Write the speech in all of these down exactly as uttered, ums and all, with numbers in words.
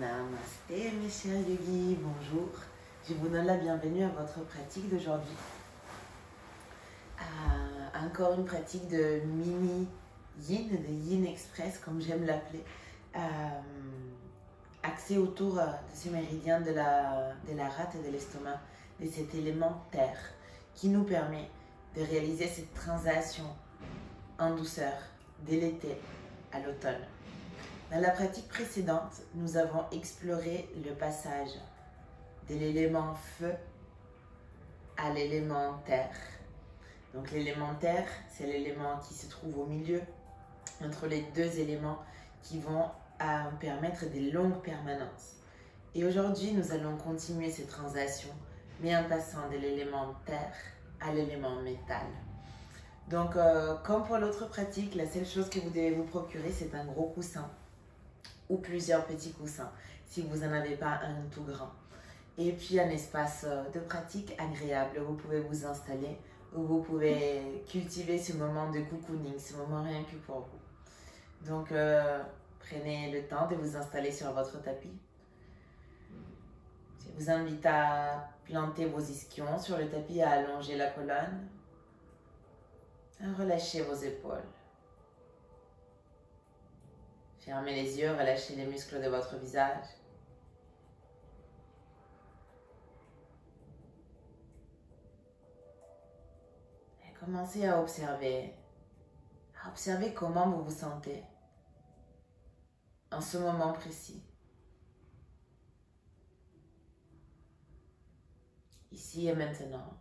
Namasté mes chers yogis, bonjour. Je vous donne la bienvenue à votre pratique d'aujourd'hui. Euh, encore une pratique de mini yin, de yin express comme j'aime l'appeler, euh, axée autour de ce méridien de la, de la rate et de l'estomac, de cet élément terre qui nous permet de réaliser cette transition en douceur de l'été à l'automne. Dans la pratique précédente, nous avons exploré le passage de l'élément feu à l'élément terre. Donc l'élément terre, c'est l'élément qui se trouve au milieu entre les deux éléments qui vont euh, permettre des longues permanences. Et aujourd'hui, nous allons continuer cette transition, mais en passant de l'élément terre à l'élément métal. Donc, euh, comme pour l'autre pratique, la seule chose que vous devez vous procurer, c'est un gros coussin ou plusieurs petits coussins, si vous n'en avez pas un tout grand. Et puis un espace de pratique agréable où vous pouvez vous installer, où vous pouvez cultiver ce moment de cocooning, ce moment rien que pour vous. Donc, euh, prenez le temps de vous installer sur votre tapis. Je vous invite à planter vos ischions sur le tapis, à allonger la colonne, à relâcher vos épaules. Fermez les yeux, relâchez les muscles de votre visage. Et commencez à observer, à observer comment vous vous sentez en ce moment précis. Ici et maintenant.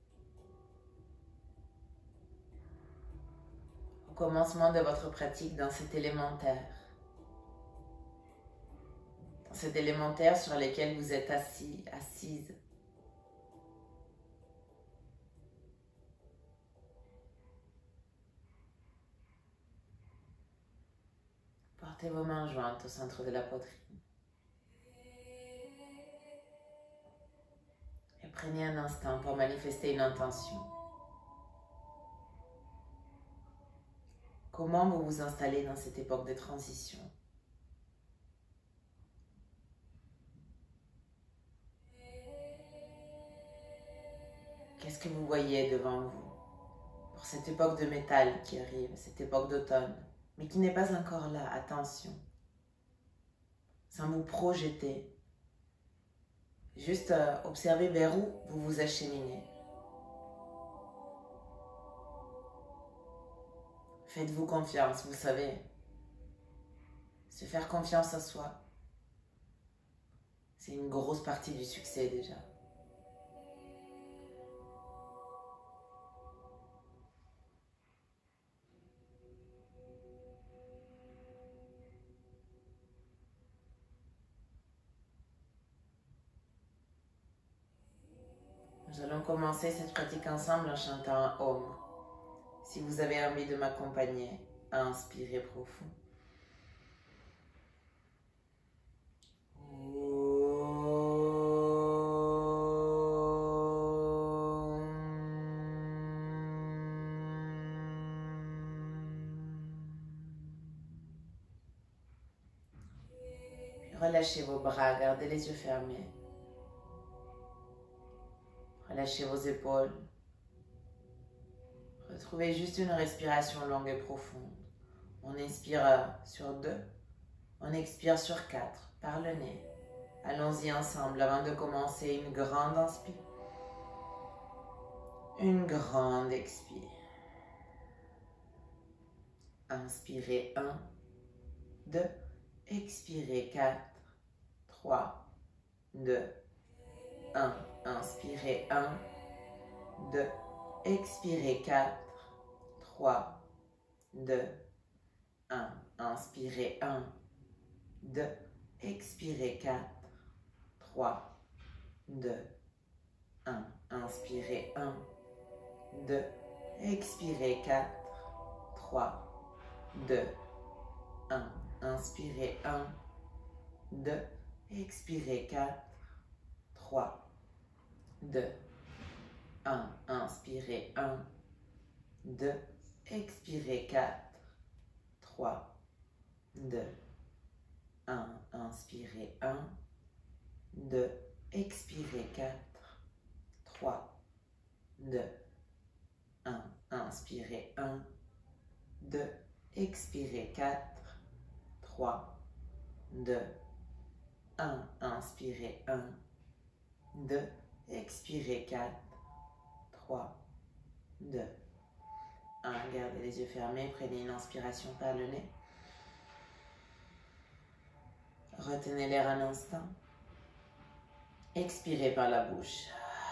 Au commencement de votre pratique dans cet élémentaire. Dans cet élémentaire sur lequel vous êtes assis, assise. Portez vos mains jointes au centre de la poitrine. Et prenez un instant pour manifester une intention. Comment vous vous installez dans cette époque de transition? Qu'est-ce que vous voyez devant vous pour cette époque de métal qui arrive, cette époque d'automne, mais qui n'est pas encore là? Attention, sans vous projeter, juste euh, observez vers où vous vous acheminez. Faites-vous confiance, vous savez, se faire confiance à soi, c'est une grosse partie du succès déjà. Nous allons commencer cette pratique ensemble en chantant un Om. Si vous avez envie de m'accompagner, inspirez profond. Relâchez vos bras, gardez les yeux fermés. Relâchez vos épaules. Retrouvez juste une respiration longue et profonde. On inspire sur deux, on expire sur quatre, par le nez. Allons-y ensemble avant de commencer une grande inspire. Une grande expire. Inspirez un, deux, expirez quatre, trois, deux, un. Inspirez un, deux, expirez quatre, trois, deux, un. Inspirez un, deux, expirez quatre, trois, deux, un. Inspirez un, deux, expirez quatre, trois, deux, un. Inspirez un, deux, expirez quatre, trois, deux, un. Inspirez un, deux, expirez quatre, trois, deux, un, inspirez un, deux, expirez quatre, trois, deux, un, inspirez un, deux, expirez quatre, trois, deux, un, inspirez un, deux, expirez quatre, trois, deux, un. Gardez les yeux fermés, prenez une inspiration par le nez. Retenez l'air un instant. Expirez par la bouche.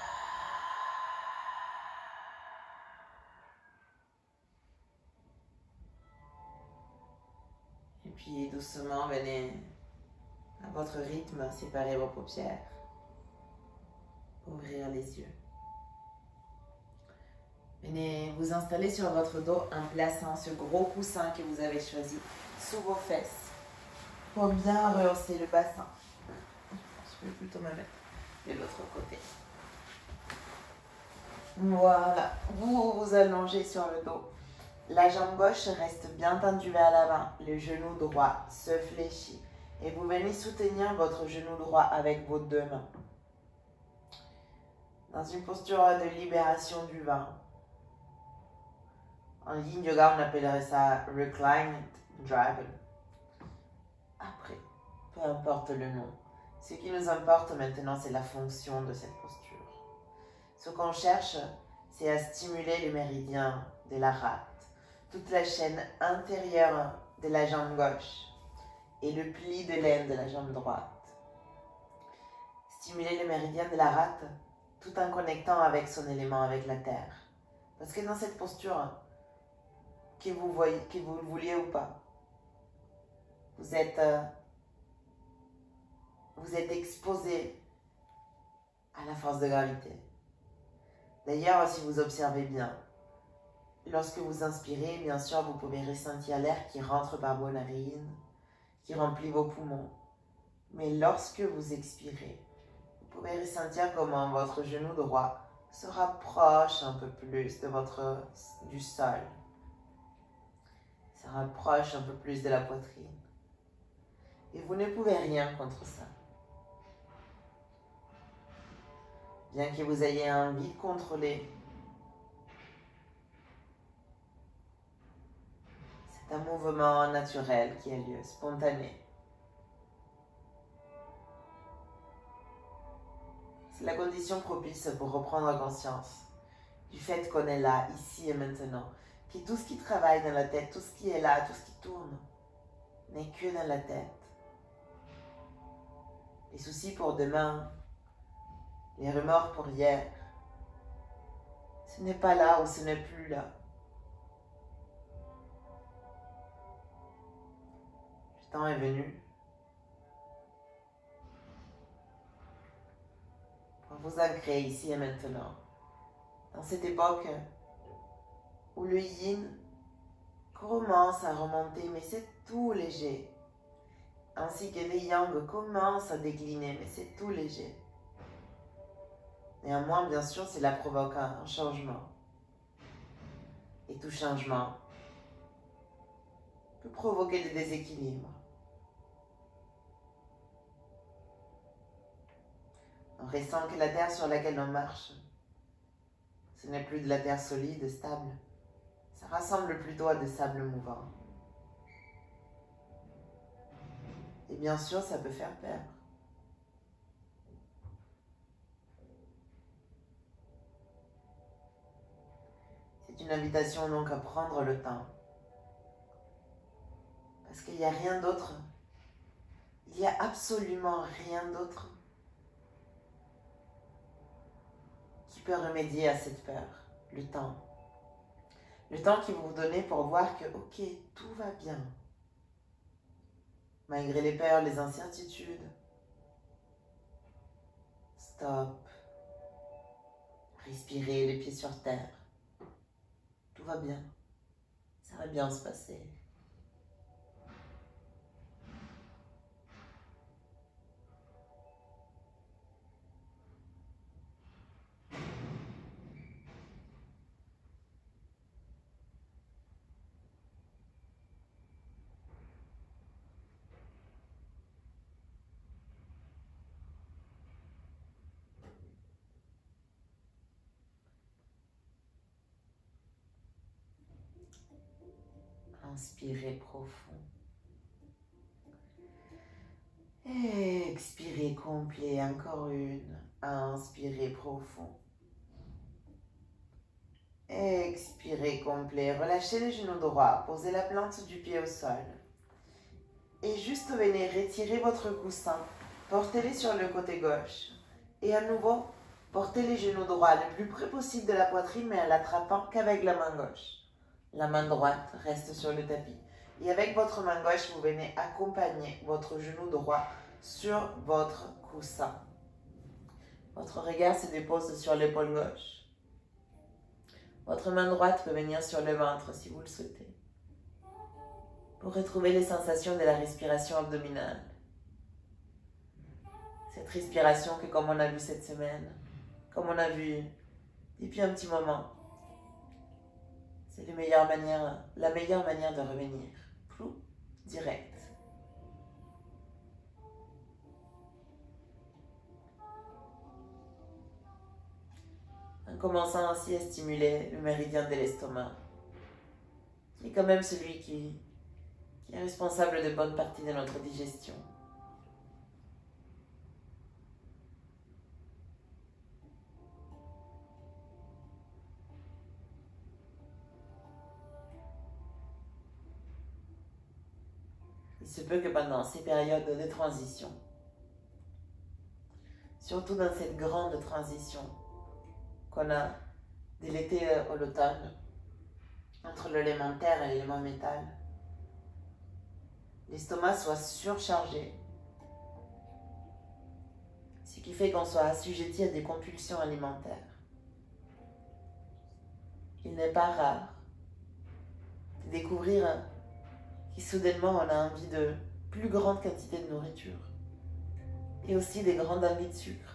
Et puis doucement, venez à votre rythme séparer vos paupières. Ouvrir les yeux. Venez vous installer sur votre dos en plaçant ce gros coussin que vous avez choisi sous vos fesses pour bien rehausser le bassin. Je vais plutôt me mettre de l'autre côté. Voilà, vous vous allongez sur le dos. La jambe gauche reste bien tendue vers l'avant, le genou droit se fléchit et vous venez soutenir votre genou droit avec vos deux mains. Dans une posture de libération du ventre. En yin yoga, on appellerait ça Reclined Dragon. Après, peu importe le nom. Ce qui nous importe maintenant, c'est la fonction de cette posture. Ce qu'on cherche, c'est à stimuler le méridien de la rate, toute la chaîne intérieure de la jambe gauche et le pli de l'aine de la jambe droite. Stimuler le méridien de la rate tout en connectant avec son élément, avec la terre. Parce que dans cette posture, que vous voyez, que vous le vouliez ou pas, vous êtes, euh, vous êtes exposé à la force de gravité. D'ailleurs, si vous observez bien, lorsque vous inspirez, bien sûr, vous pouvez ressentir l'air qui rentre par vos narines, qui remplit vos poumons. Mais lorsque vous expirez, vous pouvez ressentir comment votre genou droit se rapproche un peu plus de votre, du sol. Ça rapproche un peu plus de la poitrine. Et vous ne pouvez rien contre ça. Bien que vous ayez envie de contrôler, c'est un mouvement naturel qui a lieu, spontané. C'est la condition propice pour reprendre conscience du fait qu'on est là, ici et maintenant. Que tout ce qui travaille dans la tête, tout ce qui est là, tout ce qui tourne, n'est que dans la tête. Les soucis pour demain, les remords pour hier, ce n'est pas là ou ce n'est plus là. Le temps est venu pour vous ancrer ici et maintenant, dans cette époque où le yin commence à remonter, mais c'est tout léger, ainsi que le yang commence à décliner, mais c'est tout léger. Néanmoins, bien sûr, cela provoque un changement. Et tout changement peut provoquer des déséquilibres. On ressent que la terre sur laquelle on marche, ce n'est plus de la terre solide, stable. Ça ressemble plutôt à des sables mouvants. Et bien sûr, ça peut faire peur. C'est une invitation donc à prendre le temps. Parce qu'il n'y a rien d'autre. Il n'y a absolument rien d'autre qui peut remédier à cette peur. Le temps. Le temps que vous vous donnez pour voir que, ok, tout va bien. Malgré les peurs, les incertitudes. Stop. Respirez les pieds sur terre. Tout va bien. Ça va bien se passer. Inspirez profond. Expirez complet, encore une. Inspirez profond. Expirez complet. Relâchez les genoux droits. Posez la plante du pied au sol. Et juste venez retirer votre coussin. Portez-les sur le côté gauche. Et à nouveau, portez les genoux droits le plus près possible de la poitrine, mais en l'attrapant qu'avec la main gauche. La main droite reste sur le tapis. Et avec votre main gauche, vous venez accompagner votre genou droit sur votre coussin. Votre regard se dépose sur l'épaule gauche. Votre main droite peut venir sur le ventre si vous le souhaitez. Pour retrouver les sensations de la respiration abdominale. Cette respiration que, comme on a vu cette semaine, comme on a vu depuis un petit moment, c'est la meilleure manière, la meilleure manière de revenir. Plus direct. En commençant ainsi à stimuler le méridien de l'estomac, qui est quand même celui qui, qui est responsable de bonne partie de notre digestion. Il se peut que pendant ces périodes de transition, surtout dans cette grande transition qu'on a de l'été à l'automne, entre l'élémentaire et l'élément métal, l'estomac soit surchargé, ce qui fait qu'on soit assujetti à des compulsions alimentaires. Il n'est pas rare de découvrir qui soudainement on a envie de plus grande quantité de nourriture et aussi des grandes envies de sucre.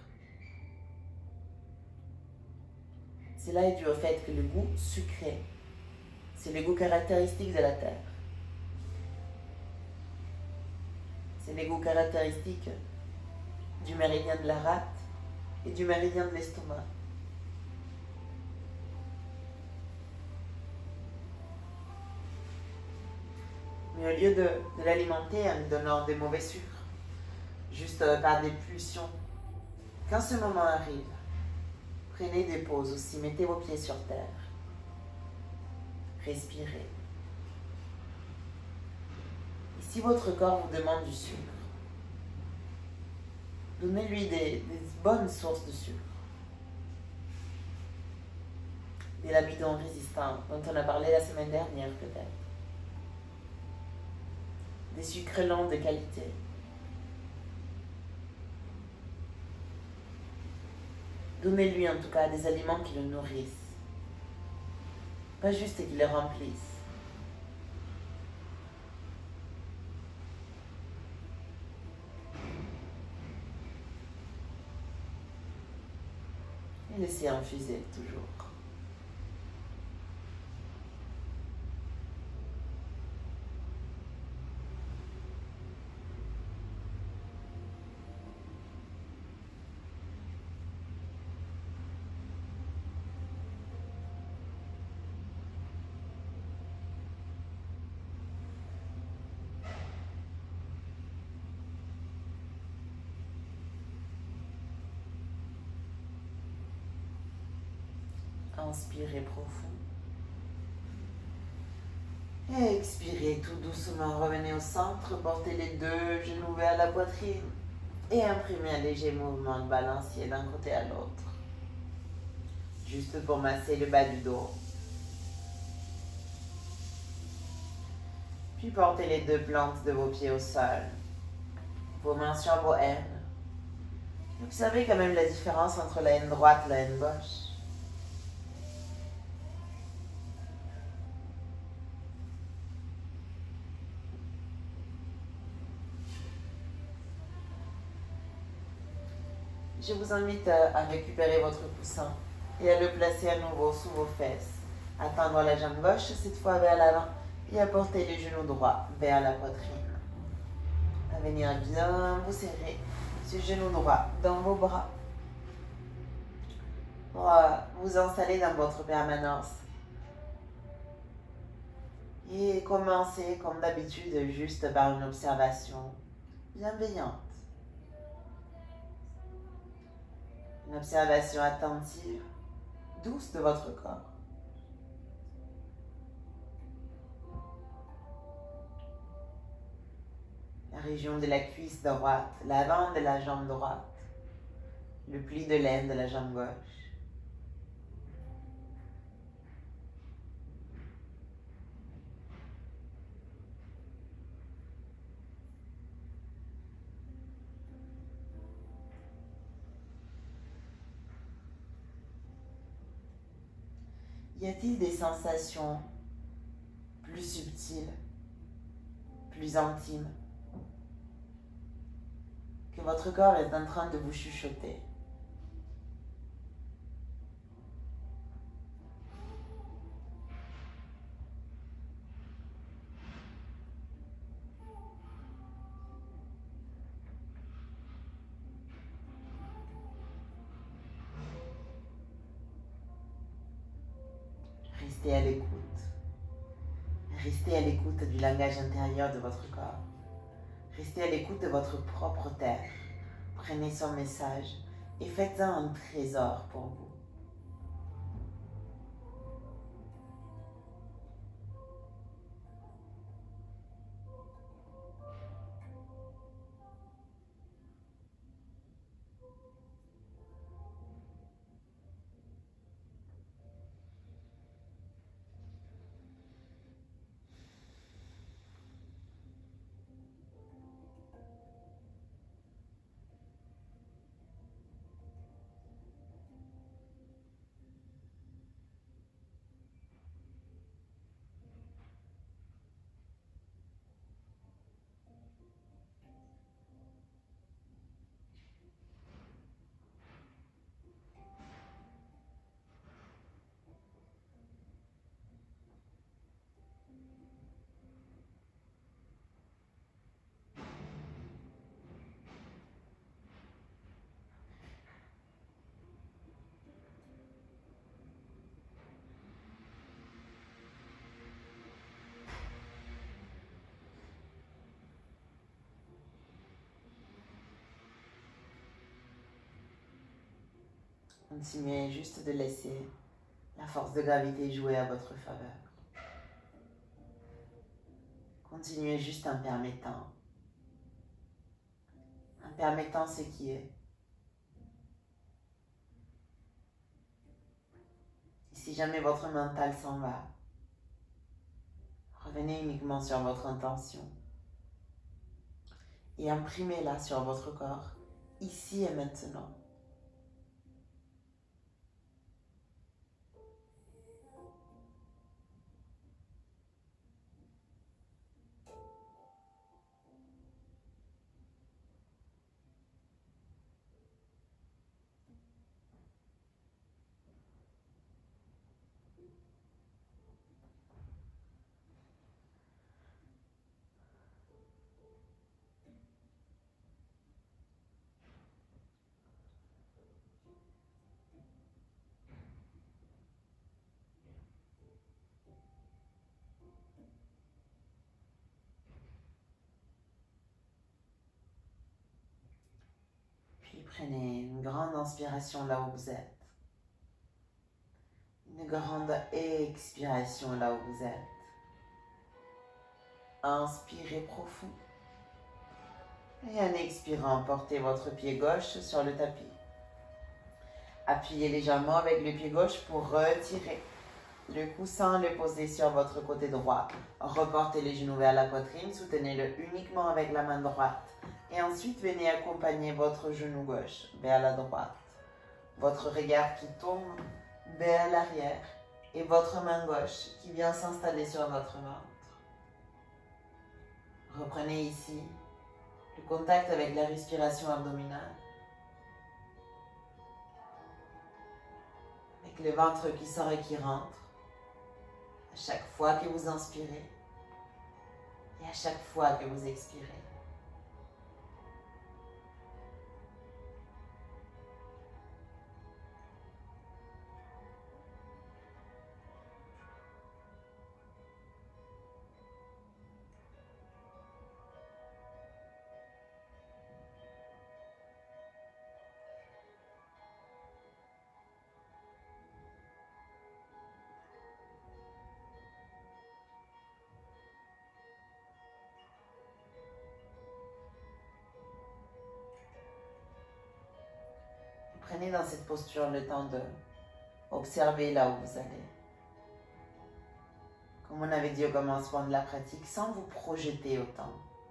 Cela est dû au fait que le goût sucré, c'est le goût caractéristique de la terre. C'est le goût caractéristique du méridien de la rate et du méridien de l'estomac. Mais au lieu de, de l'alimenter en lui donnant des mauvais sucres, juste par des pulsions, quand ce moment arrive, prenez des pauses aussi, mettez vos pieds sur terre, respirez. Et si votre corps vous demande du sucre, donnez-lui des, des bonnes sources de sucre. Des l'amidon résistant, dont on a parlé la semaine dernière peut-être. Des sucres lents de qualité. Donnez-lui en tout cas des aliments qui le nourrissent. Pas juste qui le remplissent. Et laissez infuser toujours. Inspirez profond. Et expirez tout doucement. Revenez au centre. Portez les deux genoux vers la poitrine. Et imprimez un léger mouvement de balancier d'un côté à l'autre. Juste pour masser le bas du dos. Puis portez les deux plantes de vos pieds au sol. Vos mains sur vos haines. Observez quand même la différence entre la haine droite et la haine gauche. Je vous invite à récupérer votre coussin et à le placer à nouveau sous vos fesses. À tendre la jambe gauche, cette fois vers l'avant, et à porter les genoux droits vers la poitrine. À venir bien vous serrer ce genou droit dans vos bras pour vous installer dans votre permanence. Et commencez comme d'habitude juste par une observation bienveillante. Une observation attentive, douce de votre corps. La région de la cuisse droite, l'avant de la jambe droite, le pli de l'aine de la jambe gauche. Y a-t-il des sensations plus subtiles, plus intimes, que votre corps est en train de vous chuchoter? Restez à l'écoute. Restez à l'écoute du langage intérieur de votre corps. Restez à l'écoute de votre propre terre. Prenez son message et faites-en un trésor pour vous. Continuez juste de laisser la force de gravité jouer à votre faveur. Continuez juste en permettant. En permettant ce qui est. Et si jamais votre mental s'en va, revenez uniquement sur votre intention. Et imprimez-la sur votre corps, ici et maintenant. Puis prenez une grande inspiration là où vous êtes. Une grande expiration là où vous êtes. Inspirez profond. Et en expirant, portez votre pied gauche sur le tapis. Appuyez légèrement avec le pied gauche pour retirer le coussin, le posez sur votre côté droit. Reportez les genoux vers la poitrine, soutenez-le uniquement avec la main droite. Et ensuite, venez accompagner votre genou gauche vers la droite. Votre regard qui tombe vers l'arrière et votre main gauche qui vient s'installer sur votre ventre. Reprenez ici le contact avec la respiration abdominale. Avec le ventre qui sort et qui rentre. À chaque fois que vous inspirez et à chaque fois que vous expirez. Prenez dans cette posture le temps de observer là où vous allez. Comme on avait dit au commencement de la pratique, sans vous projeter autant.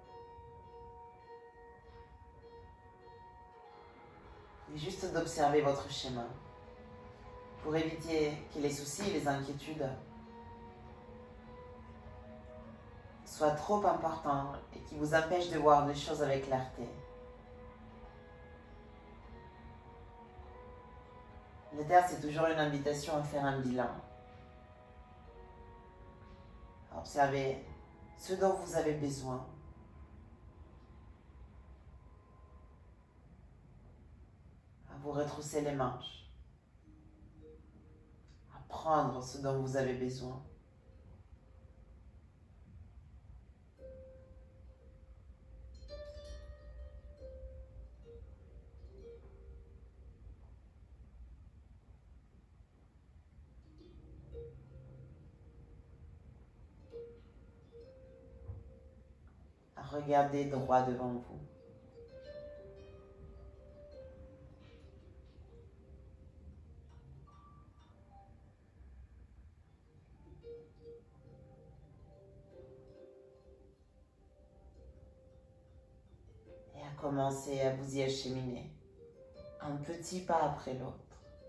Et juste d'observer votre chemin pour éviter que les soucis et les inquiétudes soient trop importants et qui vous empêchent de voir les choses avec clarté. Le terre, c'est toujours une invitation à faire un bilan. À observer ce dont vous avez besoin. À vous retrousser les manches. À prendre ce dont vous avez besoin. Regardez droit devant vous. Et à commencer à vous y acheminer, un petit pas après l'autre.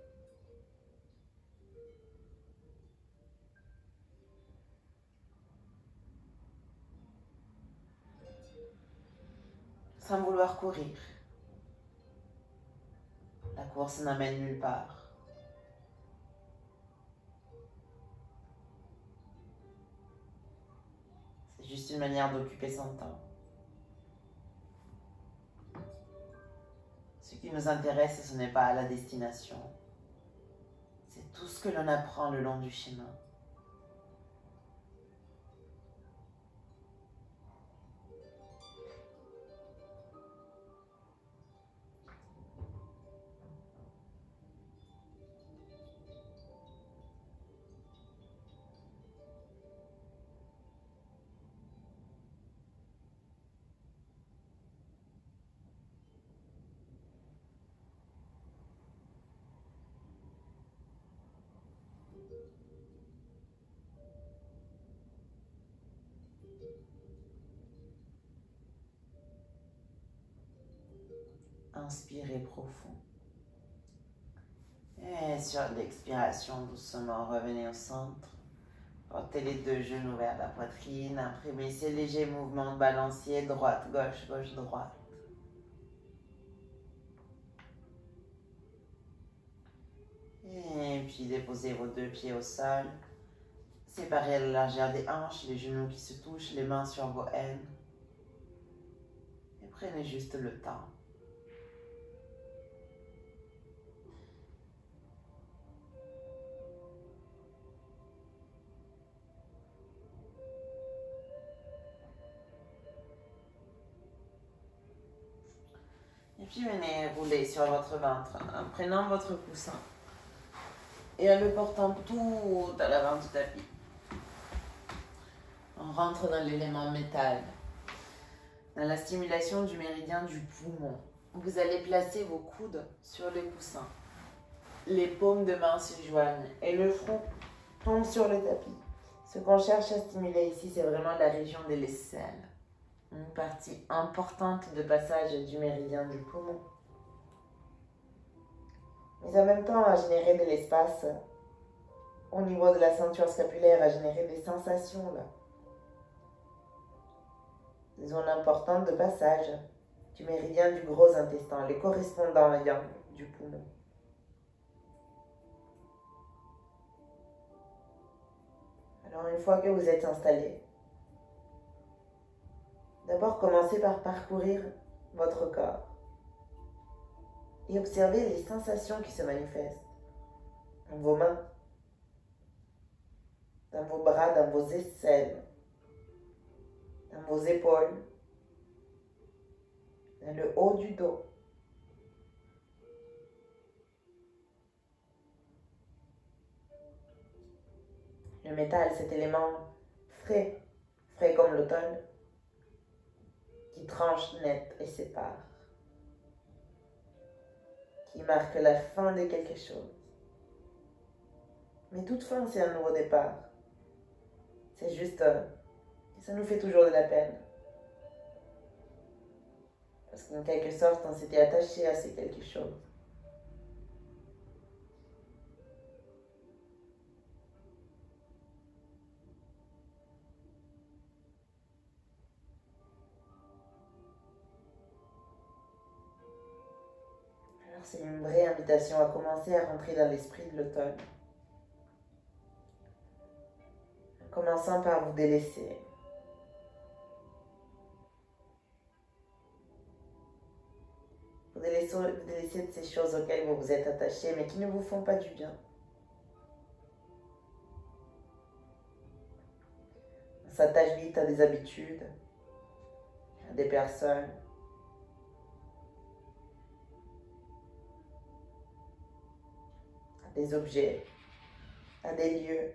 Sans vouloir courir. La course n'amène nulle part. C'est juste une manière d'occuper son temps. Ce qui nous intéresse, ce n'est pas la destination. C'est tout ce que l'on apprend le long du chemin. Inspirez profond. Et sur l'expiration, doucement, revenez au centre. Portez les deux genoux vers la poitrine. Imprimez ces légers mouvements de balancier, droite, gauche, gauche, droite. Et puis déposez vos deux pieds au sol. Séparez à la largeur des hanches, les genoux qui se touchent, les mains sur vos aines. Et prenez juste le temps. Et puis venez rouler sur votre ventre en prenant votre coussin et en le portant tout à l'avant du tapis. On rentre dans l'élément métal, dans la stimulation du méridien du poumon. Vous allez placer vos coudes sur le coussin. Les paumes de main se joignent et le front tombe sur le tapis. Ce qu'on cherche à stimuler ici, c'est vraiment la région de l'aisselle. Une partie importante de passage du méridien du poumon. Mais en même temps, à générer de l'espace au niveau de la ceinture scapulaire, à générer des sensations là. Des zones importantes de passage du méridien du gros intestin, les correspondants yang du poumon. Alors une fois que vous êtes installé, d'abord commencez par parcourir votre corps et observez les sensations qui se manifestent dans vos mains, dans vos bras, dans vos aisselles, dans vos épaules, dans le haut du dos. Le métal, cet élément frais, frais comme l'automne, qui tranche net et sépare, qui marque la fin de quelque chose. Mais toute fin, c'est un nouveau départ. C'est juste... Euh, ça nous fait toujours de la peine. Parce qu'en quelque sorte, on s'était attaché à ces quelque chose. Alors c'est une vraie invitation à commencer à rentrer dans l'esprit de l'automne. En commençant par vous délaisser. Vous délaissez, vous délaissez de ces choses auxquelles vous vous êtes attaché, mais qui ne vous font pas du bien. On s'attache vite à des habitudes, à des personnes, à des objets, à des lieux.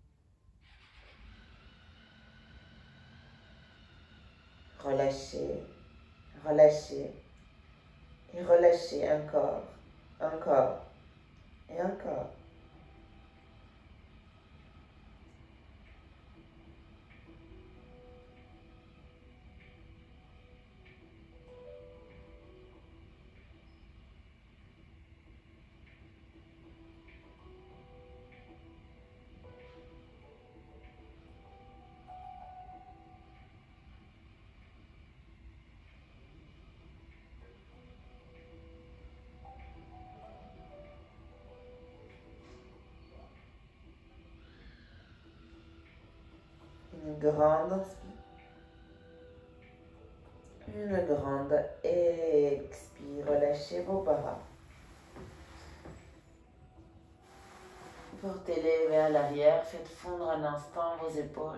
Relâchez, relâchez et relâchez encore, encore et encore. Une grande inspire. Une grande expire. Relâchez vos bras. Portez-les vers l'arrière. Faites fondre un instant vos épaules.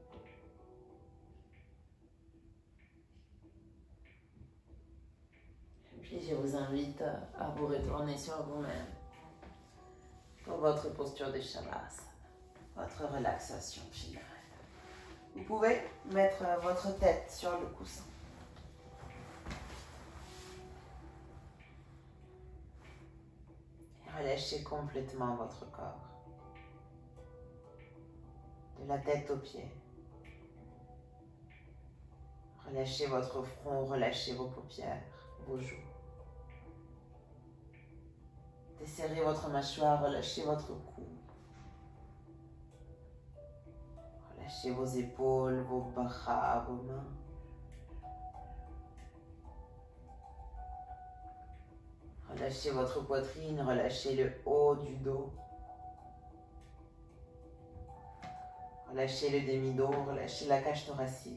Et puis je vous invite à vous retourner sur vous-même pour votre posture de Shavasana, votre relaxation finale. Vous pouvez mettre votre tête sur le coussin. Et relâchez complètement votre corps. De la tête aux pieds. Relâchez votre front, relâchez vos paupières, vos joues. Desserrez votre mâchoire, relâchez votre cou. Relâchez vos épaules, vos bras, vos mains. Relâchez votre poitrine, relâchez le haut du dos. Relâchez le demi-dos, relâchez la cage thoracique.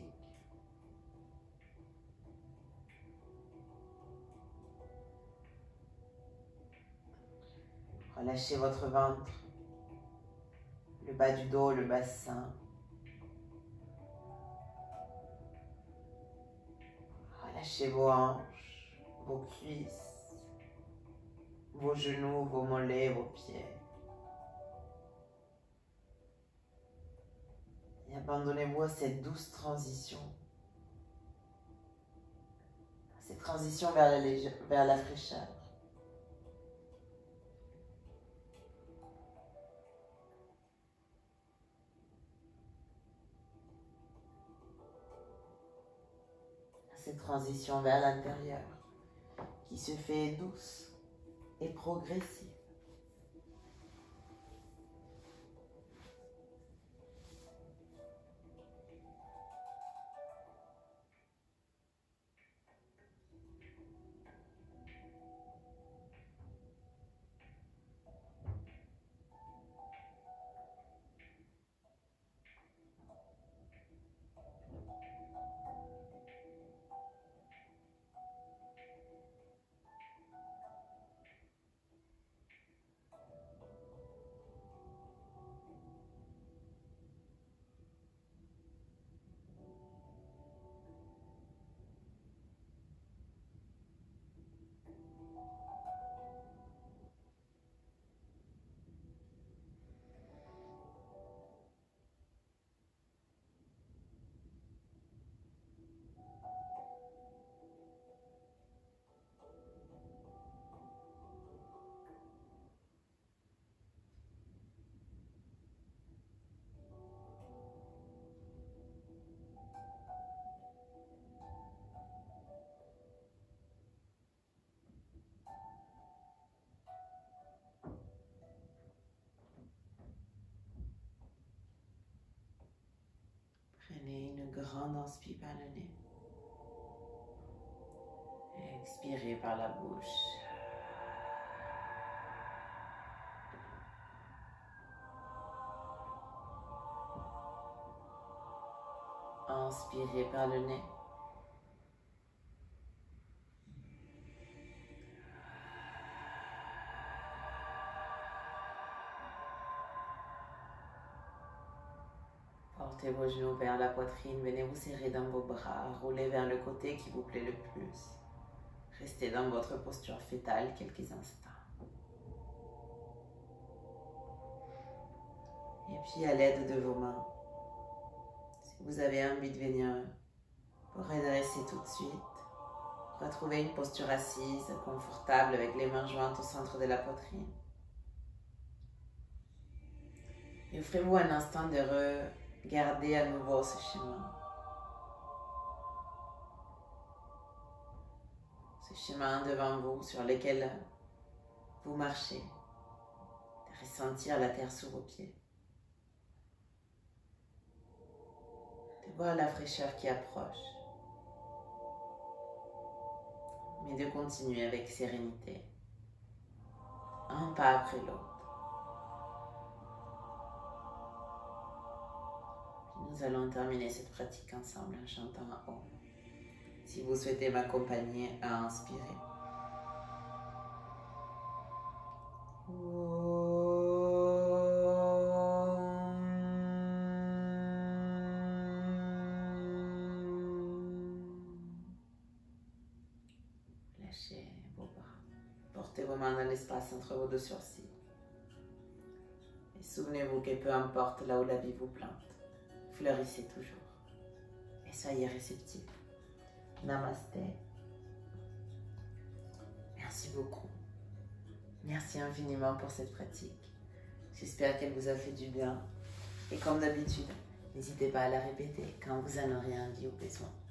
Relâchez votre ventre, le bas du dos, le bassin. Relâchez vos hanches, vos cuisses, vos genoux, vos mollets, vos pieds. Et abandonnez-vous à cette douce transition. Cette transition vers la, légère, vers la fraîcheur. Cette transition vers l'intérieur qui se fait douce et progressive. Prenez une grande inspire par le nez. Expirez par la bouche. Inspirez par le nez. Portez vos genoux vers la poitrine, venez vous serrer dans vos bras, roulez vers le côté qui vous plaît le plus. Restez dans votre posture fétale quelques instants. Et puis à l'aide de vos mains, si vous avez envie de venir vous redresser tout de suite, retrouvez une posture assise, confortable avec les mains jointes au centre de la poitrine. Et offrez-vous un instant de regarder à nouveau ce chemin. Ce chemin devant vous sur lequel vous marchez, de ressentir la terre sous vos pieds. De voir la fraîcheur qui approche, mais de continuer avec sérénité, un pas après l'autre. Nous allons terminer cette pratique ensemble en chantant un Om. Si vous souhaitez m'accompagner à inspirer. Lâchez vos bras. Portez vos mains dans l'espace entre vos deux sourcils. Et souvenez-vous que peu importe là où la vie vous plante, fleurissez toujours et soyez réceptifs. Namasté. Merci beaucoup. Merci infiniment pour cette pratique. J'espère qu'elle vous a fait du bien. Et comme d'habitude, n'hésitez pas à la répéter quand vous en aurez envie ou besoin.